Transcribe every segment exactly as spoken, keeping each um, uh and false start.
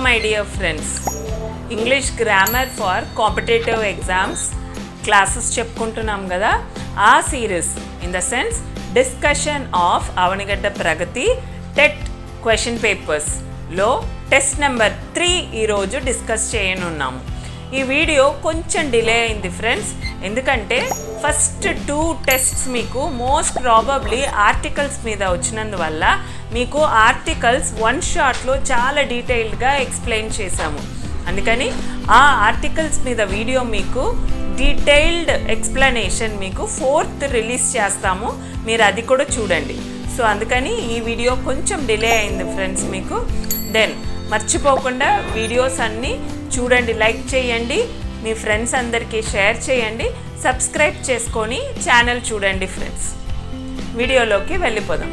my dear friends. English grammar for competitive exams classes చెప్పుకుంటున్నాం కదా ఆ series in the sense discussion of Avanigadda Pragathi TET question papers లో test number three ఈరోజు discuss చేయనున్నాము. ఈ video కొంచెం డిలే అయింది ఫ్రెండ్స్, ఎందుకంటే ఫస్ట్ టూ టెస్ట్స్ మీకు మోస్ట్ ప్రాబబ్లీ ఆర్టికల్స్ మీద వచ్చినందువల్ల మీకు ఆర్టికల్స్ వన్ షాట్లో చాలా డీటెయిల్డ్గా ఎక్స్ప్లెయిన్ చేశాము. అందుకని ఆ ఆర్టికల్స్ మీద వీడియో మీకు డీటెయిల్డ్ ఎక్స్ప్లెనేషన్ మీకు ఫోర్త్ రిలీజ్ చేస్తాము, మీరు అది కూడా చూడండి. సో అందుకని ఈ వీడియో కొంచెం డిలే అయింది ఫ్రెండ్స్ మీకు. దెన్ మర్చిపోకుండా వీడియోస్ అన్నీ చూడండి, లైక్ చేయండి, మీ ఫ్రెండ్స్ అందరికీ షేర్ చేయండి, సబ్స్క్రైబ్ చేసుకొని ఛానల్ చూడండి ఫ్రెండ్స్. వీడియోలోకి వెళ్ళిపోదాం.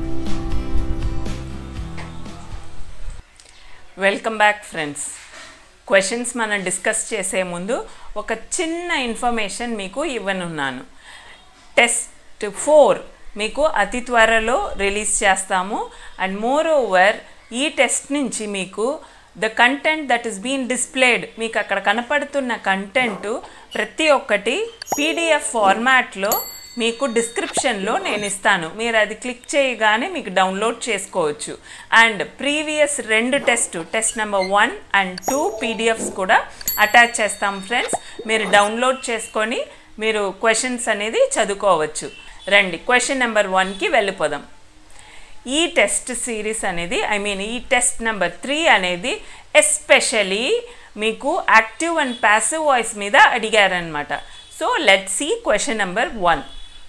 Welcome back friends. క్వశ్చన్స్ మనం డిస్కస్ చేసే ముందు ఒక చిన్న ఇన్ఫర్మేషన్ మీకు ఇవ్వనున్నాను. టెస్ట్ ఫోర్ మీకు అతి త్వరలో రిలీజ్ చేస్తాము. అండ్ మోర్ ఓవర్ ఈ టెస్ట్ నుంచి మీకు the content that is been displayed, మీకు అక్కడ కనపడుతున్న కంటెంట్ ప్రతి ఒక్కటి పీడిఎఫ్ ఫార్మాట్లో మీకు డిస్క్రిప్షన్లో నేను ఇస్తాను, మీరు అది క్లిక్ చేయగానే మీకు డౌన్లోడ్ చేసుకోవచ్చు. అండ్ ప్రీవియస్ రెండు test test number one and two PDFs కూడా అటాచ్ చేస్తాం ఫ్రెండ్స్, మీరు డౌన్లోడ్ చేసుకొని మీరు క్వశ్చన్స్ అనేది చదువుకోవచ్చు. రండి క్వశ్చన్ నెంబర్ వన్కి వెళ్ళిపోదాం. ఈ టెస్ట్ సిరీస్ అనేది ఐ మీన్ ఈ టెస్ట్ నెంబర్ త్రీ అనేది ఎస్పెషలీ మీకు యాక్టివ్ అండ్ ప్యాసివ్ వాయిస్ మీద అడిగారనమాట. So let's see question number one.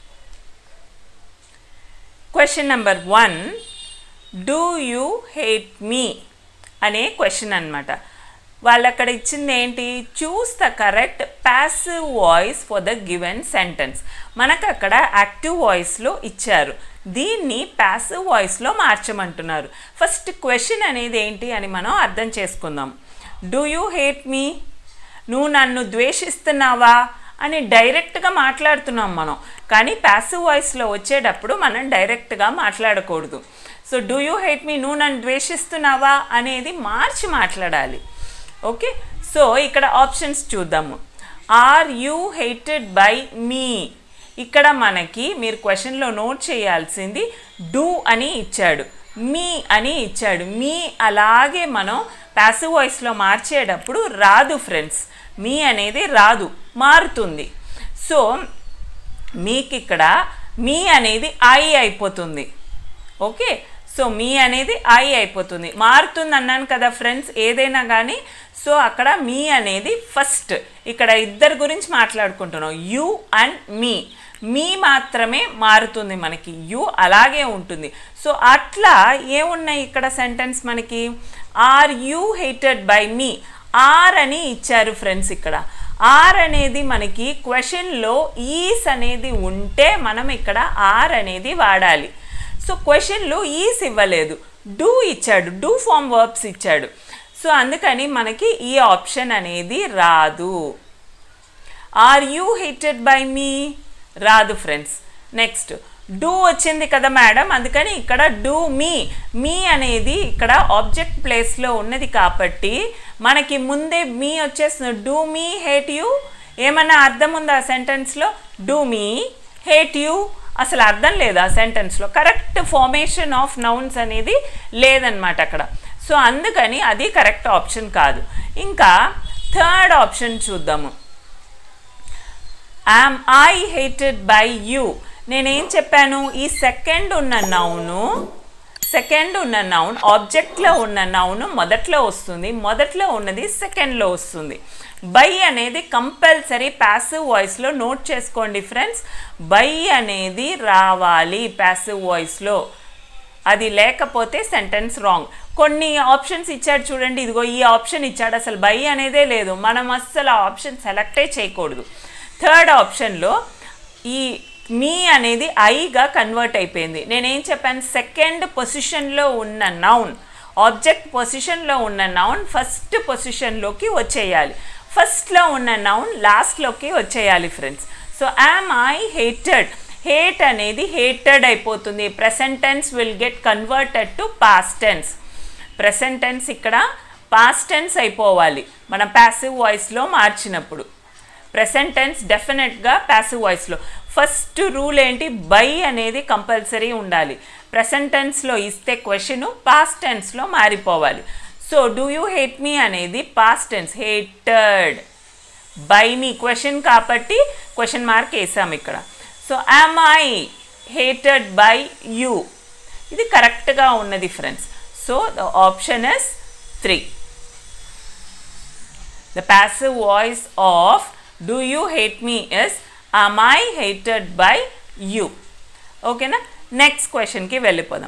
Question number one, do you hate me అనే క్వశ్చన్ అనమాట. వాళ్ళు అక్కడ ఇచ్చింది ఏంటి, choose the correct passive voice for the given sentence. మనకు అక్కడ యాక్టివ్ వాయిస్లో ఇచ్చారు, దీన్ని ప్యాసివ్ వాయిస్లో మార్చమంటున్నారు. ఫస్ట్ క్వశ్చన్ అనేది ఏంటి అని మనం అర్థం చేసుకుందాం. డూ యూ హేట్ మీ, నువ్వు నన్ను ద్వేషిస్తున్నావా అని డైరెక్ట్గా మాట్లాడుతున్నాం మనం, కానీ ప్యాసివ్ వాయిస్లో వచ్చేటప్పుడు మనం డైరెక్ట్గా మాట్లాడకూడదు. So do you hate me, నువ్వు నన్ను ద్వేషిస్తున్నావా అనేది మార్చి మాట్లాడాలి. ఓకే, సో ఇక్కడ ఆప్షన్స్ చూద్దాము. Are you hated by me, ఇక్కడ మనకి మీరు క్వశ్చన్లో నోట్ చేయాల్సింది డూ అని ఇచ్చాడు, మీ అని ఇచ్చాడు. మీ అలాగే మనం ప్యాసివ్ వాయిస్లో మార్చేటప్పుడు రాదు ఫ్రెండ్స్, మీ అనేది రాదు, మారుతుంది. సో మీకు ఇక్కడ మీ అనేది ఐ అయిపోతుంది. ఓకే, సో మీ అనేది ఐ అయిపోతుంది, మారుతుంది అన్నాను కదా ఫ్రెండ్స్ ఏదైనా కానీ. సో అక్కడ మీ అనేది ఫస్ట్, ఇక్కడ ఇద్దరు గురించి మాట్లాడుకుంటున్నాం, యూ అండ్ మీ. మీ మాత్రమే మారుతుంది, మనకి యూ అలాగే ఉంటుంది. సో అట్లా ఏమున్నాయి ఇక్కడ సెంటెన్స్ మనకి, are you hated by me, are అని ఇచ్చారు ఫ్రెండ్స్. ఇక్కడ ఆర్ అనేది మనకి క్వశ్చన్లో ఈస్ అనేది ఉంటే మనం ఇక్కడ ఆర్ అనేది వాడాలి. సో క్వశ్చన్లో ఈస్ ఇవ్వలేదు, డూ ఇచ్చాడు, డూ ఫామ్ వర్బ్స్ ఇచ్చాడు. సో అందుకని మనకి ఈ ఆప్షన్ అనేది రాదు. Are you hated by me రాదు ఫ్రెండ్స్. నెక్స్ట్ డూ వచ్చింది కదా మేడం, అందుకని ఇక్కడ డూ మీ, మీ అనేది ఇక్కడ ఆబ్జెక్ట్ ప్లేస్లో ఉన్నది కాబట్టి మనకి ముందే మీ వచ్చేస్తుంది. డూ మీ హేట్ యూ, ఏమన్నా అర్థం ఉందా ఆ సెంటెన్స్లో? డూ మీ హేట్ యూ అసలు అర్థం లేదు ఆ సెంటెన్స్లో, కరెక్ట్ ఫార్మేషన్ ఆఫ్ నౌన్స్ అనేది లేదనమాట అక్కడ. సో అందుకని అది కరెక్ట్ ఆప్షన్ కాదు. ఇంకా థర్డ్ ఆప్షన్ చూద్దాము. Am I hated by you, నేనేం చెప్పాను, ఈ సెకండ్ ఉన్న నౌను సెకండ్ ఉన్న నౌన్ ఆబ్జెక్ట్లో ఉన్న నౌను మొదట్లో వస్తుంది, మొదట్లో ఉన్నది సెకండ్లో వస్తుంది. బై అనేది కంపల్సరీ ప్యాసివ్ వాయిస్లో నోట్ చేసుకోండి ఫ్రెండ్స్, బై అనేది రావాలి ప్యాసివ్ వాయిస్లో, అది లేకపోతే సెంటెన్స్ రాంగ్. కొన్ని ఆప్షన్స్ ఇచ్చాడు చూడండి, ఇదిగో ఈ ఆప్షన్ ఇచ్చాడు, అసలు బై అనేదే లేదు, మనం అస్సలు ఆ ఆప్షన్ సెలెక్టే చేయకూడదు. థర్డ్ ఆప్షన్లో ఈ మీ అనేది ఐగా కన్వర్ట్ అయిపోయింది. నేనేం చెప్పాను, సెకండ్ పొజిషన్లో ఉన్న నౌన్ ఆబ్జెక్ట్ పొజిషన్లో ఉన్న నౌన్ ఫస్ట్ పొజిషన్లోకి వచ్చేయాలి, ఫస్ట్లో ఉన్న నౌన్ లాస్ట్లోకి వచ్చేయాలి friends. So am I hated, hate అనేది హేటెడ్ అయిపోతుంది, present tense will get converted to past tense. Present tense ఇక్కడ పాస్ట్ టెన్స్ అయిపోవాలి మనం ప్యాసివ్ వాయిస్లో మార్చినప్పుడు. ప్రెసెంట్ టెన్స్ డెఫినెట్గా ప్యాసివ్ వాయిస్లో. ఫస్ట్ రూల్ ఏంటి, బై అనేది కంపల్సరీ ఉండాలి. ప్రెసెంట్ టెన్స్లో ఇస్తే క్వశ్చన్ పాస్ట్ టెన్స్లో మారిపోవాలి. So do you hate me అనేది past tense, hated by me question కాబట్టి క్వశ్చన్ మార్క్ వేసాం ఇక్కడ. So am I hated by you, ఇది కరెక్ట్గా ఉన్నది friends. So the option is three. The passive voice of do you hate me is am I hated by you. ఓకేనా, next క్వశ్చన్కి వెళ్ళిపోదాం.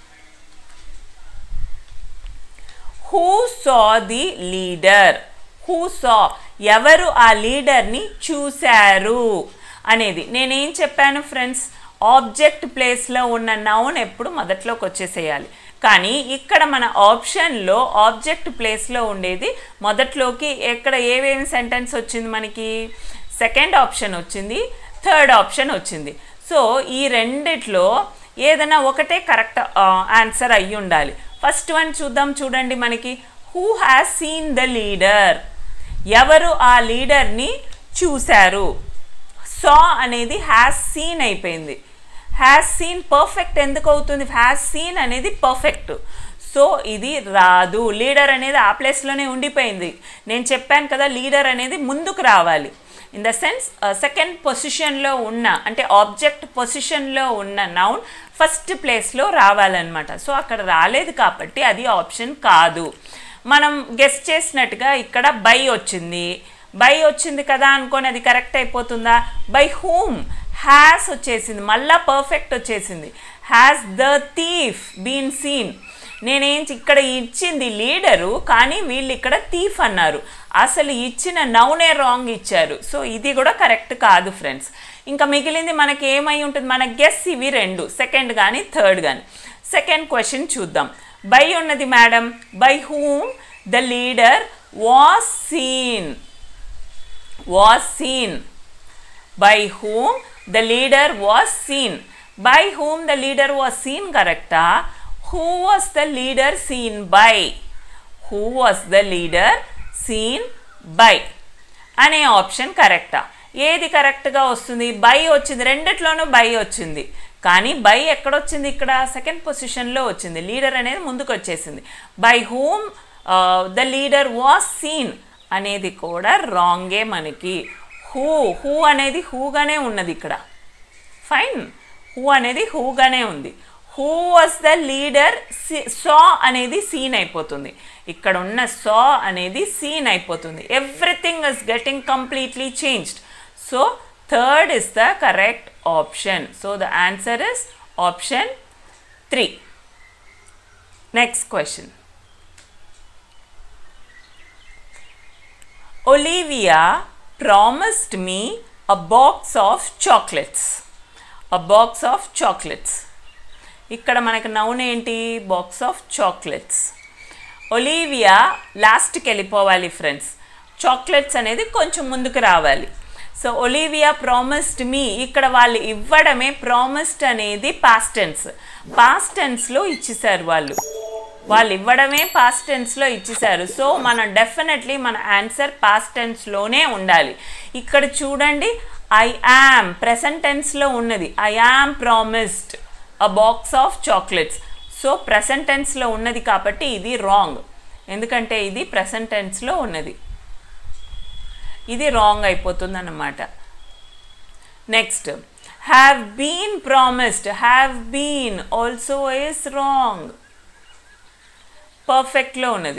Who saw the leader, who saw ఎవరు ఆ లీడర్ని చూశారు అనేది. నేనేం చెప్పాను ఫ్రెండ్స్, ఆబ్జెక్ట్ ప్లేస్లో ఉన్న నౌన్ ఎప్పుడు మొదట్లోకి వచ్చేసేయాలి. కానీ ఇక్కడ మన ఆప్షన్లో ఆబ్జెక్ట్ ప్లేస్లో ఉండేది మొదట్లోకి. ఎక్కడ ఏవేమి సెంటెన్స్ వచ్చింది మనకి, సెకండ్ ఆప్షన్ వచ్చింది, థర్డ్ ఆప్షన్ వచ్చింది. సో ఈ రెండిట్లో ఏదైనా ఒకటే కరెక్ట్ ఆన్సర్ అయ్యి ఉండాలి. ఫస్ట్ వన్ చూద్దాం, చూడండి మనకి who has seen the leader, ఎవరు ఆ లీడర్ని చూశారు. సా అనేది హ్యాస్ సీన్ అయిపోయింది. హ్యాస్ సీన్ పర్ఫెక్ట్ ఎందుకు అవుతుంది, హ్యాస్ సీన్ అనేది పర్ఫెక్ట్. సో ఇది రాదు, లీడర్ అనేది ఆ ప్లేస్లోనే ఉండిపోయింది. నేను చెప్పాను కదా లీడర్ అనేది ముందుకు రావాలి. ఇన్ ద సెన్స్ సెకండ్ పొజిషన్లో ఉన్న, అంటే ఆబ్జెక్ట్ పొజిషన్లో ఉన్న నౌన్ ఫస్ట్ ప్లేస్లో రావాలన్నమాట. సో అక్కడ రాలేదు కాబట్టి అది ఆప్షన్ కాదు. మనం గెస్ చేసినట్టుగా ఇక్కడ బై వచ్చింది, బై వచ్చింది కదా అనుకొని అది కరెక్ట్ అయిపోతుందా, బై హూమ్ హ్యాస్ వచ్చేసింది, మళ్ళా పర్ఫెక్ట్ వచ్చేసింది. Has the thief been seen, నేనేం ఇక్కడ ఇచ్చింది లీడరు కానీ వీళ్ళు ఇక్కడ థీఫ్ అన్నారు, అసలు ఇచ్చిన నౌనే రాంగ్ ఇచ్చారు. సో ఇది కూడా కరెక్ట్ కాదు ఫ్రెండ్స్. ఇంకా మిగిలింది మనకి ఏమై ఉంటుంది, మన గెస్ ఇవి రెండు, సెకండ్ కానీ థర్డ్ కానీ. సెకండ్ క్వశ్చన్ చూద్దాం. బై ఉన్నది madam, by whom the leader was seen, was seen, by whom the leader was seen. By whom the leader was seen correcta, who was the leader seen by, who was the leader seen by అనే option కరెక్టా. ఏది కరెక్ట్గా వస్తుంది, by వచ్చింది, రెండిట్లోనూ by వచ్చింది. కానీ by ఎక్కడొచ్చింది, ఇక్కడ సెకండ్ పొజిషన్లో వచ్చింది, లీడర్ అనేది ముందుకు వచ్చేసింది. By whom the leader was seen అనేది కూడా రాంగే మనకి. హూ, హూ అనేది హూగానే ఉన్నది ఇక్కడ, ఫైన్, హూ అనేది హూగానే ఉంది. Who was the leader, saw అనేది సీన్ అయిపోతుంది, ఇక్కడ ఉన్న సా అనేది సీన్ అయిపోతుంది. Everything is getting completely changed. So third is the correct option. So the answer is option three. Next question. Olivia promised me a box of chocolates, a box of chocolates. ఇక్కడ మనకు noun ఏంటి, box of chocolates. Olivia లాస్ట్కి వెళ్ళిపోవాలి friends, chocolates అనేది కొంచెం ముందుకు రావాలి. So Olivia promised me, ఇక్కడ వాళ్ళు ఇవ్వడమే, ప్రామిస్డ్ అనేది పాస్ట్ టెన్స్, పాస్ట్ టెన్స్లో ఇచ్చేసారు వాళ్ళు, వాళ్ళు ఇవ్వడమే పాస్ట్ టెన్స్లో ఇచ్చేసారు. సో మనం డెఫినెట్లీ మన ఆన్సర్ పాస్ట్ టెన్స్లోనే ఉండాలి. ఇక్కడ చూడండి, ఐ యామ్ ప్రెసెంట్ టెన్స్లో ఉన్నది, I am promised a box of chocolates. So present టెన్స్లో ఉన్నది కాబట్టి ఇది రాంగ్, ఎందుకంటే ఇది ప్రెసెంట్ టెన్స్లో ఉన్నది, ఇది రాంగ్ అయిపోతుంది అన్నమాట. Next, have been promised, have been also is wrong, పర్ఫెక్ట్లో ఉన్నది,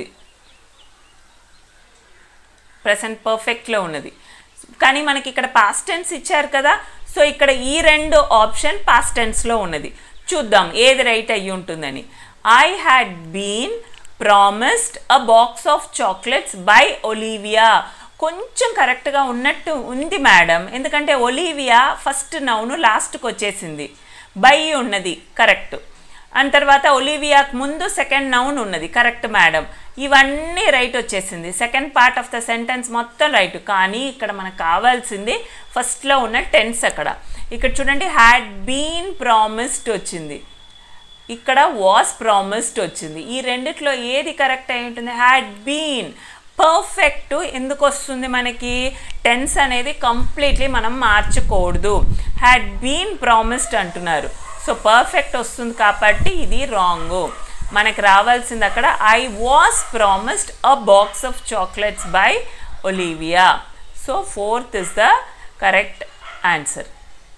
ప్రెసెంట్ పర్ఫెక్ట్లో ఉన్నది. కానీ మనకి ఇక్కడ పాస్ట్ టెన్స్ ఇచ్చారు కదా, సో ఇక్కడ ఈ రెండు ఆప్షన్ పాస్ట్ టెన్స్లో ఉన్నది. చూద్దాం ఏది రైట్ అయ్యి ఉంటుందని. I had been promised a box of chocolates by Olivia, కొంచెం కరెక్ట్గా ఉన్నట్టు ఉంది మేడం, ఎందుకంటే ఒలీవియా ఫస్ట్ నౌను లాస్ట్కి వచ్చేసింది, బై ఉన్నది కరెక్ట్, అండ్ తర్వాత ఒలీవియాకు ముందు సెకండ్ నౌన్ ఉన్నది కరెక్ట్ మేడం, ఇవన్నీ రైట్ వచ్చేసింది, second part of the sentence మొత్తం రైట్. కానీ ఇక్కడ మనకు కావాల్సింది ఫస్ట్లో ఉన్న టెన్స్. అక్కడ ఇక్కడ చూడండి, హ్యాడ్ బీన్ ప్రామిస్డ్ వచ్చింది, ఇక్కడ వాస్ ప్రామిస్డ్ వచ్చింది. ఈ రెండిట్లో ఏది కరెక్ట్ అయి ఉంటుంది? Had been. పర్ఫెక్ట్ ఎందుకు వస్తుంది మనకి? టెన్స్ అనేది కంప్లీట్లీ మనం మార్చకూడదు. హ్యాడ్ బీన్ ప్రామిస్డ్ అంటున్నారు. సో పర్ఫెక్ట్ వస్తుంది కాబట్టి ఇది రాంగ్. మనకు రావాల్సింది అక్కడ I was promised a box of chocolates by Olivia. So fourth is the correct answer.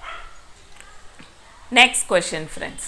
Next question friends.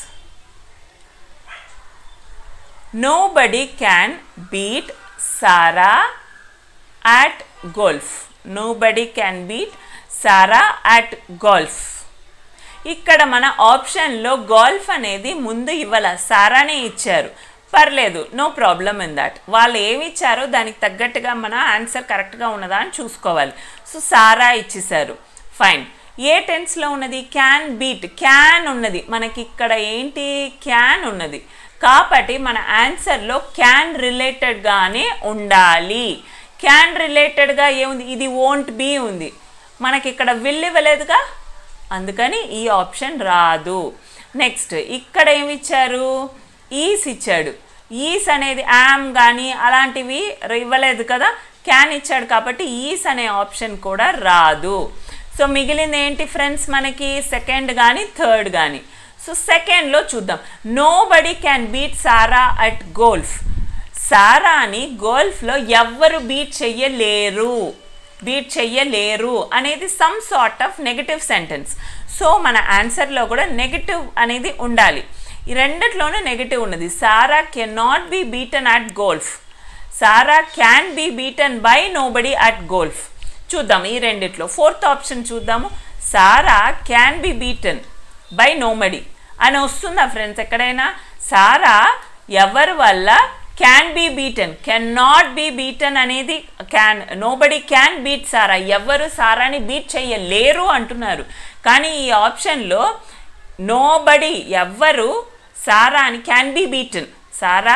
Nobody can beat Sarah at golf. Nobody can beat Sarah at golf. ఇక్కడ మన ఆప్షన్లో golf అనేది ముందు ఇవ్వాల, సారానే ఇచ్చారు. పర్లేదు, no problem in that. వాళ్ళు ఏమి ఇచ్చారో దానికి తగ్గట్టుగా మన ఆన్సర్ కరెక్ట్గా ఉన్నదా అని చూసుకోవాలి. సో సారా ఇచ్చేసారు, ఫైన్. ఏ టెన్స్లో ఉన్నది? Can beat. క్యాన్ ఉన్నది మనకి ఇక్కడ, ఏంటి? క్యాన్ ఉన్నది కాబట్టి మన ఆన్సర్లో క్యాన్ రిలేటెడ్గానే ఉండాలి. క్యాన్ రిలేటెడ్గా ఏముంది? ఇది వోంట్ బీ ఉంది. మనకి ఇక్కడ విల్ ఇవ్వలేదుగా, అందుకని ఈ ఆప్షన్ రాదు. నెక్స్ట్ ఇక్కడ ఏమి ఇచ్చారు? ఈస్ ఇచ్చాడు. ఈస్ అనేది యామ్ కానీ అలాంటివి ఇవ్వలేదు కదా, క్యాన్ ఇచ్చాడు కాబట్టి ఈస్ అనే ఆప్షన్ కూడా రాదు. సో మిగిలింది ఏంటి ఫ్రెండ్స్ మనకి? సెకండ్ కానీ థర్డ్ కానీ. సో సెకండ్లో చూద్దాం. Nobody can beat Sarah at golf. సారాని గోల్ఫ్లో ఎవ్వరు బీట్ చెయ్యలేరు, బీట్ చెయ్యలేరు అనేది some sort of negative sentence. So మన ఆన్సర్లో కూడా నెగటివ్ అనేది ఉండాలి. ఈ రెండిట్లోనూ నెగటివ్ ఉన్నది. Sarah can not be beaten at golf. Sarah can be beaten by nobody at golf. చూద్దాం ఈ రెండిట్లో. ఫోర్త్ ఆప్షన్ చూద్దాము. Sarah can be beaten by nobody అని వస్తుందా ఫ్రెండ్స్ ఎక్కడైనా? సారా ఎవరి వల్ల can be beaten, can not be beaten అనేది can, nobody can beat Sarah. ఎవరు సారాని బీట్ చెయ్యలేరు అంటున్నారు. కానీ ఈ ఆప్షన్లో నోబడీ, ఎవ్వరు సారాని can be beaten. Sarah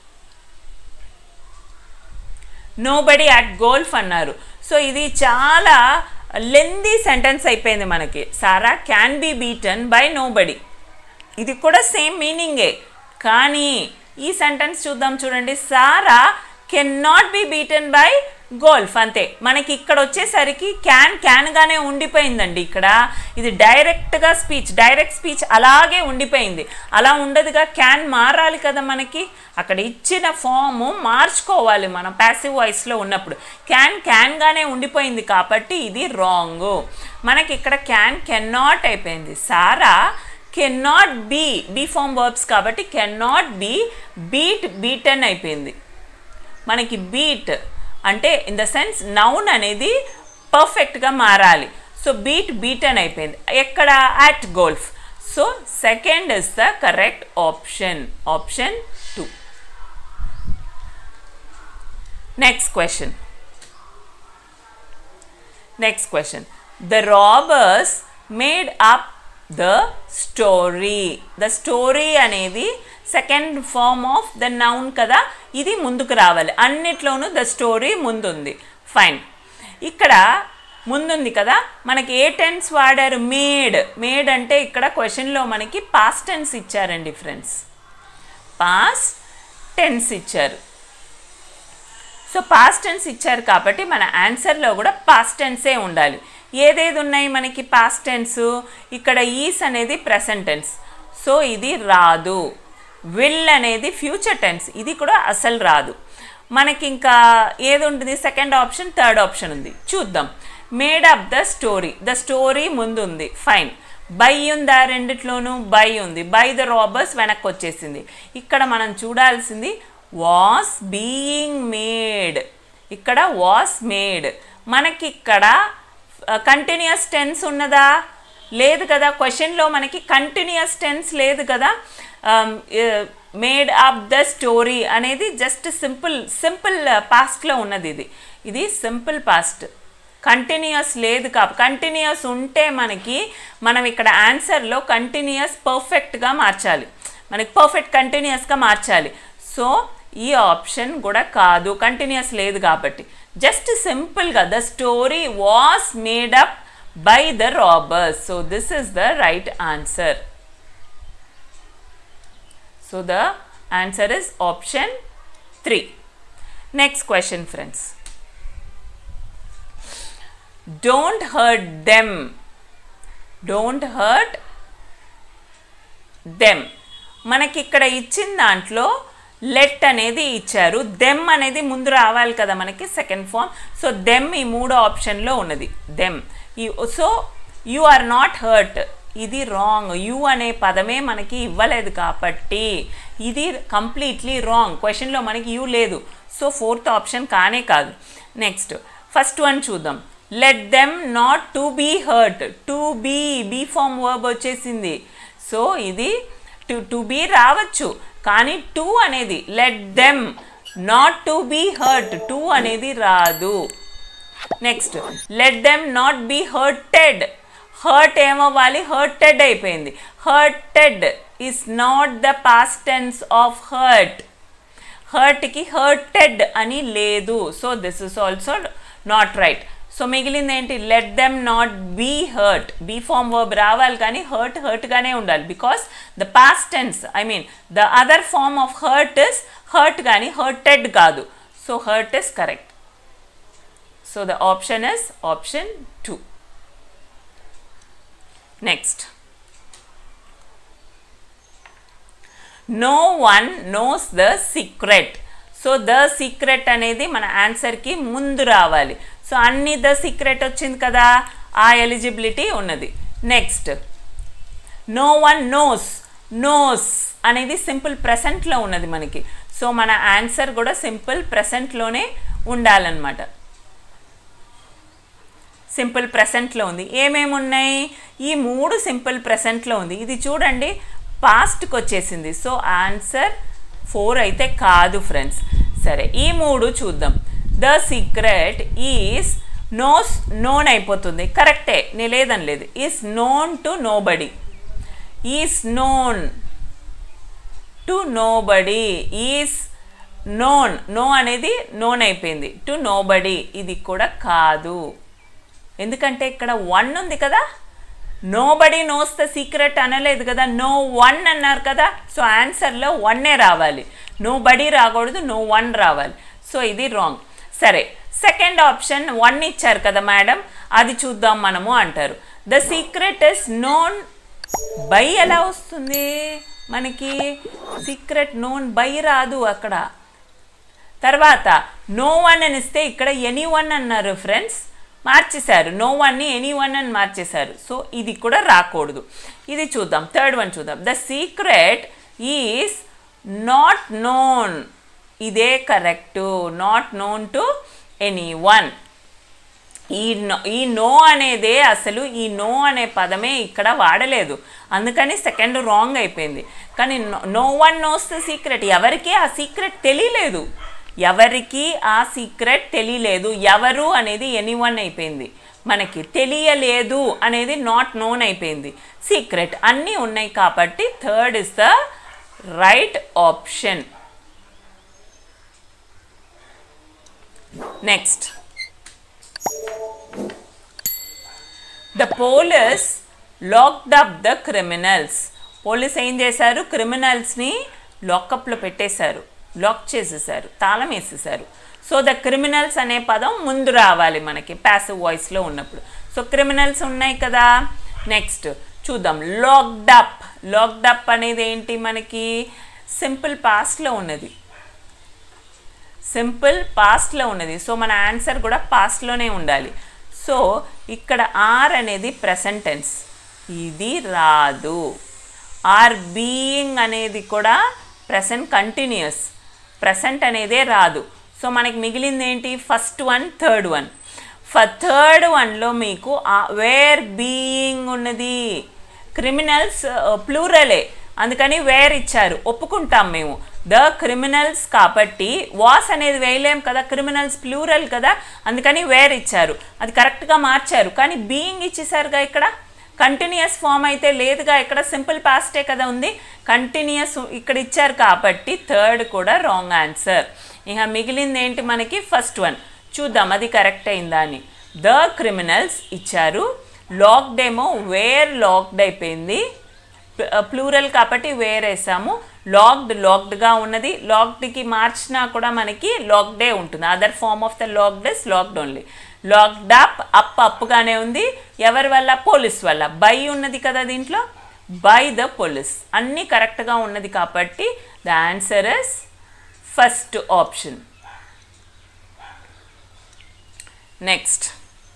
nobody at golf అన్నారు. సో ఇది చాలా లెందీ సెంటెన్స్ అయిపోయింది మనకి. Sarah can be beaten by nobody, ఇది కూడా సేమ్ మీనింగే. కానీ ఈ సెంటెన్స్ చూద్దాం చూడండి. Sarah can not be beaten by golf, అంతే. మనకి ఇక్కడ వచ్చేసరికి క్యాన్ క్యాన్గానే ఉండిపోయిందండి. ఇక్కడ ఇది డైరెక్ట్గా స్పీచ్, డైరెక్ట్ స్పీచ్ అలాగే ఉండిపోయింది. అలా ఉండదుగా, క్యాన్ మారాలి కదా మనకి. అక్కడ ఇచ్చిన ఫాము మార్చుకోవాలి మనం ప్యాసివ్ వాయిస్లో ఉన్నప్పుడు. క్యాన్ క్యాన్గానే ఉండిపోయింది కాబట్టి ఇది రాంగ్. మనకి ఇక్కడ క్యాన్ కెన్ నాట్ అయిపోయింది. Sarah can not be, be form verbs కాబట్టి can not be beat beaten అయిపోయింది. మనకి బీట్ అంటే ఇన్ ద సెన్స్ నౌన్ అనేది పర్ఫెక్ట్గా మారాలి. సో బీట్ బీటన్ అయిపోయింది. ఎక్కడ? At golf. So second is the correct option, option two. Next question. Next question. The robbers made up the story. The story అనేది second form of the noun కదా, ఇది ముందుకు రావాలి. అన్నిట్లోనూ ద స్టోరీ ముందుంది, fine. ఇక్కడ ముందుంది కదా, మనకి ఏ టెన్స్ వాడారు? మేడ్. మేడ్ అంటే ఇక్కడ క్వశ్చన్లో మనకి పాస్ట్ టెన్స్ ఇచ్చారండి ఫ్రెండ్స్, పాస్ట్ టెన్స్ ఇచ్చారు. సో పాస్ట్ టెన్స్ ఇచ్చారు కాబట్టి మన ఆన్సర్లో కూడా పాస్ట్ టెన్సే ఉండాలి. ఏదేది ఉన్నాయి మనకి పాస్ట్ టెన్స్? ఇక్కడ ఈస్ అనేది ప్రెసెంట్ టెన్స్, సో ఇది రాదు. విల్ అనేది ఫ్యూచర్ టెన్స్, ఇది కూడా అసలు రాదు. మనకి ఇంకా ఏది ఉంటుంది? సెకండ్ ఆప్షన్, థర్డ్ ఆప్షన్ ఉంది, చూద్దాం. Made up the story. The story ముందు ఉంది, ఫైన్. బై ఉందా? రెండిట్లోనూ బై ఉంది. బై ద రాబర్స్ వెనక్కి వచ్చేసింది. ఇక్కడ మనం చూడాల్సింది వాస్ బీయింగ్ మేడ్. ఇక్కడ వాస్ మేడ్. మనకి ఇక్కడ కంటిన్యూస్ టెన్స్ ఉన్నదా? లేదు కదా. క్వశ్చన్లో మనకి కంటిన్యూస్ టెన్స్ లేదు కదా. మేడ్ అప్ ద స్టోరీ అనేది జస్ట్ సింపుల్ సింపుల్ పాస్ట్లో ఉన్నది. ఇది ఇది సింపుల్ పాస్ట్, కంటిన్యూస్ లేదు కాబట్టి. కంటిన్యూస్ ఉంటే మనకి మనం ఇక్కడ ఆన్సర్లో కంటిన్యూస్ పర్ఫెక్ట్గా మార్చాలి, మనకి పర్ఫెక్ట్ కంటిన్యూస్గా మార్చాలి. సో ఈ ఆప్షన్ కూడా కాదు, కంటిన్యూస్ లేదు కాబట్టి. జస్ట్ సింపుల్గా the story was made up by the robbers. So this is the right answer. So the answer is option three. Next question, friends. Don't hurt them. Don't hurt them. మనకి ఇక్కడ ఇచ్చిన దాంట్లో let అనేది ఇచ్చారు, them అనేది ముందు రావాలి కదా మనకి సెకండ్ ఫామ్. సో దెమ్ ఈ మూడో ఆప్షన్లో ఉన్నది, దెమ్. ఈ so you are not hurt, ఇది రాంగ్. యు అనే పదమే మనకి ఇవ్వలేదు కాబట్టి ఇది కంప్లీట్లీ రాంగ్. క్వశ్చన్లో మనకి యు లేదు, సో ఫోర్త్ ఆప్షన్ కానే కాదు. నెక్స్ట్ ఫస్ట్ వన్ చూద్దాం. Let them not to be hurt. To be be form verb వచ్చేసింది. సో ఇది టు టు బీ రావచ్చు, కానీ టు అనేది let them not to be hurt, to అనేది రాదు. Next let them not be hurted. Hurt ఏమవ్వాలి, hurted అయిపోయింది. Hurted is not the past tense of hurt. హర్ట్కి హర్టెడ్ అని లేదు. So this is also not right. So మిగిలింది ఏంటి, let them not be hurt. Be form verb రావాలి, కానీ hurt హర్ట్గానే ఉండాలి. Because the past tense I mean the other form of hurt is hurt, కానీ హర్టెడ్ కాదు. So hurt is correct. So the option is option two. Next, no one knows the secret. So the secret అనేది మన ఆన్సర్కి ముందు రావాలి. So అన్ని the secret వచ్చింది కదా, ఆ ఎలిజిబిలిటీ ఉన్నది. Next no one knows. Knows అనేది సింపుల్ ప్రెసెంట్లో ఉన్నది మనకి. సో మన ఆన్సర్ కూడా సింపుల్ ప్రెసెంట్లోనే ఉండాలన్నమాట. సింపుల్ ప్రెసెంట్లో ఉంది. ఏమేమి ఉన్నాయి, ఈ మూడు సింపుల్ ప్రెసెంట్లో ఉంది. ఇది చూడండి పాస్ట్కి వచ్చేసింది. సో ఆన్సర్ ఫోర్ అయితే కాదు ఫ్రెండ్స్. సరే, ఈ మూడు చూద్దాం. The secret is knows, known అయిపోతుంది, కరెక్టే, నే లేదని లేదు. Is known to nobody. Is known to nobody. Is known, no అనేది నోన్ అయిపోయింది, టు నోబడి. ఇది కూడా కాదు, ఎందుకంటే ఇక్కడ వన్ ఉంది కదా. నోబడి నోస్ ద సీక్రెట్ అనలేదు కదా, నో వన్ అన్నారు కదా. సో ఆన్సర్లో వన్నే రావాలి, నో బడి రాకూడదు, నో వన్ రావాలి. సో ఇది రాంగ్. సరే, సెకండ్ ఆప్షన్ వన్ ఇచ్చారు కదా మేడం, అది చూద్దాం మనము అంటారు. The secret is known by. ఎలా వస్తుంది మనకి సీక్రెట్, నోన్ బై రాదు అక్కడ. తర్వాత నో వన్ అని ఇస్తే ఇక్కడ ఎనీ వన్ అన్నారు ఫ్రెండ్స్, మార్చేశారు. నో వన్ని ఎనీ వన్ అని మార్చేశారు. సో ఇది కూడా రాకూడదు. ఇది చూద్దాం, థర్డ్ వన్ చూద్దాం. The secret is not known. ఇదే correct, not known to any one. ఈ నో ఈ నో అనేదే అసలు ఈ నో అనే పదమే ఇక్కడ వాడలేదు, అందుకని సెకండ్ రాంగ్ అయిపోయింది. కానీ no one knows the secret, ఎవరికి ఆ సీక్రెట్ తెలియలేదు. ఎవరికి ఆ సీక్రెట్ తెలియలేదు. ఎవరు అనేది ఎనీ వన్ అయిపోయింది, మనకి తెలియలేదు అనేది నాట్ నోన్ అయిపోయింది. సీక్రెట్ అన్నీ ఉన్నాయి కాబట్టి third is the right option. Next, the police locked up the criminals. Police ఏం చేశారు, క్రిమినల్స్ని లాకప్లో పెట్టేశారు, లాక్ చేసేసారు, తాళం వేసేసారు. సో ద క్రిమినల్స్ అనే పదం ముందు రావాలి మనకి ప్యాసివ్ వాయిస్లో ఉన్నప్పుడు. సో క్రిమినల్స్ ఉన్నాయి కదా. నెక్స్ట్ చూద్దాం, లాక్డ్ అప్. లాక్డ్ అప్ అనేది ఏంటి మనకి సింపుల్ పాస్ట్లో ఉన్నది, సింపుల్ పాస్ట్లో ఉన్నది. సో మన ఆన్సర్ కూడా పాస్ట్లోనే ఉండాలి. సో ఇక్కడ ఆర్ అనేది ప్రెసెంట్ టెన్స్, ఇది రాదు. ఆర్ బీయింగ్ అనేది కూడా ప్రెసెంట్ కంటిన్యూస్, ప్రెసెంట్ అనేదే రాదు. సో మనకి మిగిలింది ఏంటి, first one, third one. For third వన్లో మీకు వేర్ బీయింగ్ ఉన్నది. క్రిమినల్స్ ప్లూరలే, అందుకని వేర్ ఇచ్చారు, ఒప్పుకుంటాం మేము. ద క్రిమినల్స్ కాబట్టి వాస్ అనేది వేయలేం కదా, క్రిమినల్స్ ప్లూరల్ కదా, అందుకని వేర్ ఇచ్చారు, అది కరెక్ట్గా మార్చారు. కానీ బీయింగ్ ఇచ్చేసారుగా, ఇక్కడ కంటిన్యూస్ ఫామ్ అయితే లేదుగా, ఇక్కడ సింపుల్ పాస్టే కదా ఉంది, కంటిన్యూస్ ఇక్కడ ఇచ్చారు కాబట్టి థర్డ్ కూడా రాంగ్ ఆన్సర్. ఇక మిగిలింది ఏంటి మనకి, ఫస్ట్ వన్ చూద్దాం అది కరెక్ట్ అయిందా అని. ద క్రిమినల్స్ ఇచ్చారు, లాక్డ్ ఏమో వేర్ లాక్డ్ అయిపోయింది, ప్లూరల్ కాబట్టి వేర్ వేసాము. లాక్డ్ లాక్డ్గా ఉన్నది, లాక్డ్కి మార్చినా కూడా మనకి లాక్డే ఉంటుంది. Other form of the locked is locked only. Locked up up అప్పుగానే ఉంది. ఎవరి వల్ల? పోలీస్ వల్ల. బై ఉన్నది కదా దీంట్లో, బై ద పోలీస్. అన్నీ కరెక్ట్గా ఉన్నది కాబట్టి the answer is first option. Next,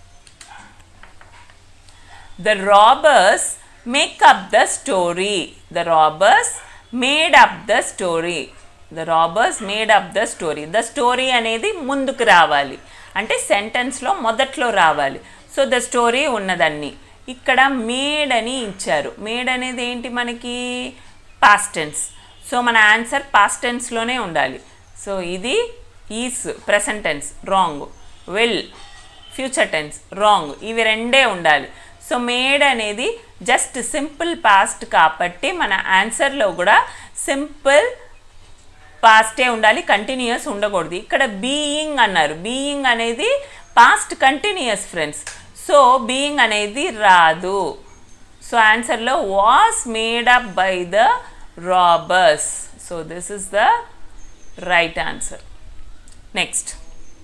the robbers make up the story. The robbers made up the story. The robbers made up the story. The story అనేది ముందుకు రావాలి, అంటే సెంటెన్స్లో మొదట్లో రావాలి. సో ద స్టోరీ ఉన్నదన్నీ. ఇక్కడ మేడ్ అని ఇచ్చారు. మేడ్ అనేది ఏంటి మనకి? Past tense. సో మన ఆన్సర్ పాస్ట్ టెన్స్లోనే ఉండాలి. సో ఇది is present tense, wrong. Will future tense, wrong. ఇవి రెండే ఉండాలి. సో మేడ్ అనేది జస్ట్ సింపుల్ పాస్ట్ కాబట్టి మన ఆన్సర్లో కూడా సింపుల్ పాస్టే ఉండాలి, కంటిన్యూస్ ఉండకూడదు. ఇక్కడ బీయింగ్ అన్నారు. బీయింగ్ అనేది past continuous friends. So being అనేది రాదు. సో ఆన్సర్లో was made up by the robbers. So this is the right answer. Next,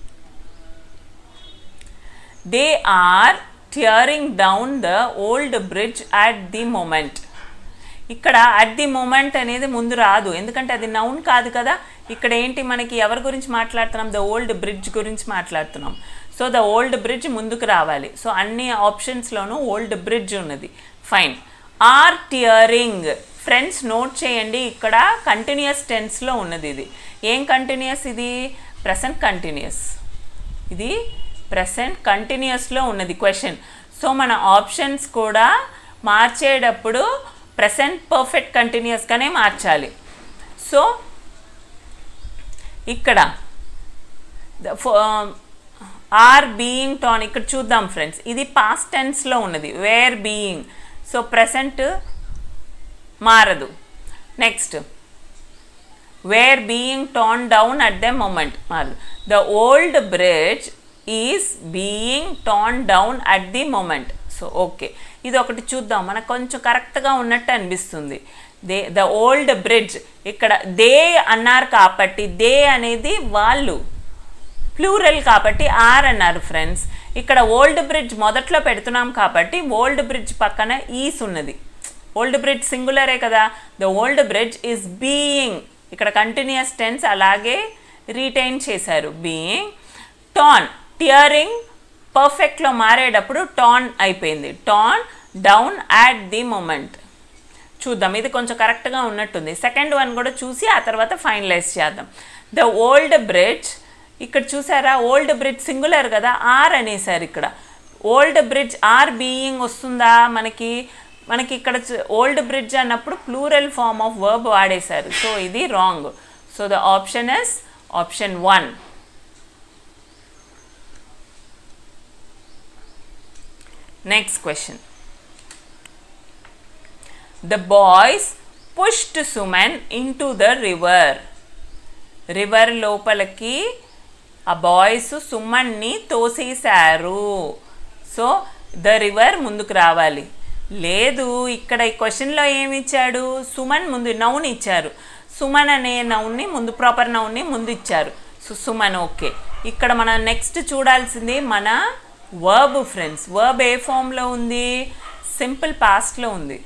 they are tearing down the old bridge at the moment. ఇక్కడ at the moment అనేది ముందు రాదు, ఎందుకంటే అది noun కాదు కదా. ఇక్కడ ఏంటి మనకి ఎవరి గురించి మాట్లాడుతున్నాం? ద ఓల్డ్ బ్రిడ్జ్ గురించి మాట్లాడుతున్నాం. సో ద ఓల్డ్ బ్రిడ్జ్ ముందుకు రావాలి. సో అన్ని ఆప్షన్స్లోనూ ఓల్డ్ బ్రిడ్జ్ ఉన్నది. Fine. Are tearing friends note చేయండి, ఇక్కడ కంటిన్యూస్ టెన్స్లో ఉన్నది. ఇది ఏం కంటిన్యూస్? ఇది ప్రెసెంట్ కంటిన్యూస్. ఇది ప్రెసెంట్ కంటిన్యూస్లో ఉన్నది క్వశ్చన్. సో మన ఆప్షన్స్ కూడా మార్చేటప్పుడు ప్రెసెంట్ పర్ఫెక్ట్ కంటిన్యూస్గానే మార్చాలి. సో ఇక్కడ ఆర్ బీయింగ్ టాన్ ఇక్కడ చూద్దాం ఫ్రెండ్స్. ఇది పాస్ట్ టెన్స్లో ఉన్నది, వేర్ బీయింగ్. సో ప్రెసెంట్ మారదు. Next, were being torn down at the moment మారదు. The old bridge is being torn down at the moment. So okay, ఇది ఒకటి చూద్దాం. మనకు కొంచెం కరెక్ట్గా ఉన్నట్టు అనిపిస్తుంది. దే ద ఓల్డ్ బ్రిడ్జ్, ఇక్కడ దే అన్నారు కాబట్టి దే అనేది వాళ్ళు, ప్లూరల్ కాబట్టి ఆర్ అన్నారు ఫ్రెండ్స్. ఇక్కడ ఓల్డ్ బ్రిడ్జ్ మొదట్లో పెడుతున్నాం కాబట్టి ఓల్డ్ బ్రిడ్జ్ పక్కన ఈస్ ఉన్నది. ఓల్డ్ బ్రిడ్జ్ సింగులరే కదా. The old bridge is being, ఇక్కడ కంటిన్యూస్ టెన్స్ అలాగే రీటైన్ చేశారు. బీయింగ్ టాన్, టియరింగ్ పర్ఫెక్ట్లో మారేటప్పుడు టాన్ అయిపోయింది. Torn down at the moment. చూద్దాం, ఇది కొంచెం కరెక్ట్గా ఉన్నట్టుంది. సెకండ్ వన్ కూడా చూసి ఆ తర్వాత ఫైనలైజ్ చేద్దాం. ద ఓల్డ్ బ్రిడ్జ్, ఇక్కడ చూసారా ఓల్డ్ బ్రిడ్జ్ సింగులర్ కదా, ఆర్ అనేసారు. ఇక్కడ ఓల్డ్ బ్రిడ్జ్ ఆర్ బీయింగ్ వస్తుందా మనకి? మనకి ఇక్కడ ఓల్డ్ బ్రిడ్జ్ అన్నప్పుడు ప్లూరల్ ఫార్మ్ ఆఫ్ వర్బ్ వాడేశారు. సో ఇది wrong. So the option is option one. Next question. The boys pushed Suman into the river. River లోపలికి ఆ బాయ్స్ సుమన్ని తోసేశారు. సో ద రివర్ ముందుకు రావాలి. లేదు, ఇక్కడ ఈ క్వశ్చన్లో ఏమి ఇచ్చాడు? సుమన్ ముందు నౌన్ ఇచ్చారు. సుమన్ అనే నౌన్ని ముందు, ప్రాపర్ నౌన్ని ముందు ఇచ్చారు. So Suman okay. ఇక్కడ మనం నెక్స్ట్ చూడాల్సింది మన వర్బ్ ఫ్రెండ్స్. వర్బ్ ఏ ఫామ్లో ఉంది? సింపుల్ పాస్ట్లో ఉంది.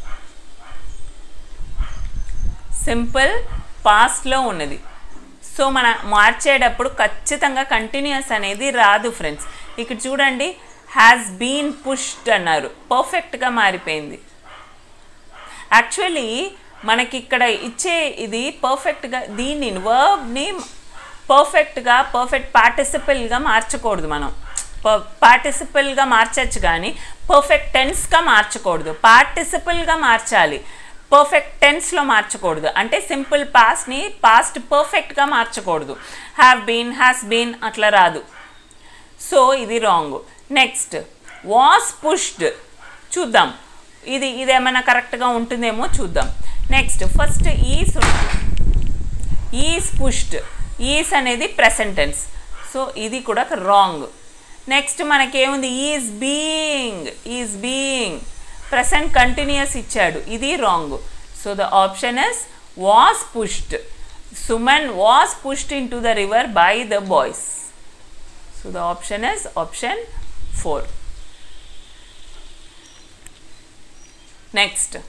సింపుల్ పాస్ట్లో ఉన్నది. సో మన మార్చేటప్పుడు ఖచ్చితంగా కంటిన్యూస్ అనేది రాదు ఫ్రెండ్స్. ఇక్కడ చూడండి, హ్యాస్ బీన్ పుష్డ్ అన్నారు, పర్ఫెక్ట్గా మారిపోయింది. యాక్చువల్లీ మనకి ఇక్కడ ఇచ్చే ఇది పర్ఫెక్ట్గా, దీన్ని వర్బ్ని పర్ఫెక్ట్గా పర్ఫెక్ట్ పార్టిసిపల్గా మార్చకూడదు. మనం పార్టిసిపల్గా మార్చచ్చు కానీ పర్ఫెక్ట్ టెన్స్గా మార్చకూడదు. పార్టిసిపల్గా మార్చాలి, పర్ఫెక్ట్ టెన్స్లో మార్చకూడదు. అంటే సింపుల్ పాస్ట్ని పాస్ట్ పర్ఫెక్ట్గా మార్చకూడదు. హ్యావ్ బీన్, హ్యాస్ బీన్ అట్లా రాదు. సో ఇది రాంగ్. నెక్స్ట్, వాస్ పుష్డ్ చూద్దాం. ఇది ఇదేమైనా కరెక్ట్గా ఉంటుందేమో చూద్దాం. Next, first is is pushed. Is అనేది ప్రెసెంట్ టెన్స్. సో ఇది కూడా రాంగ్. నెక్స్ట్ మనకేముంది? Is being. Is being present continuous ఇచ్చాడు, ఇది wrong. So the option is was pushed. Suman was pushed into the river by the boys. So the option is option four. Next,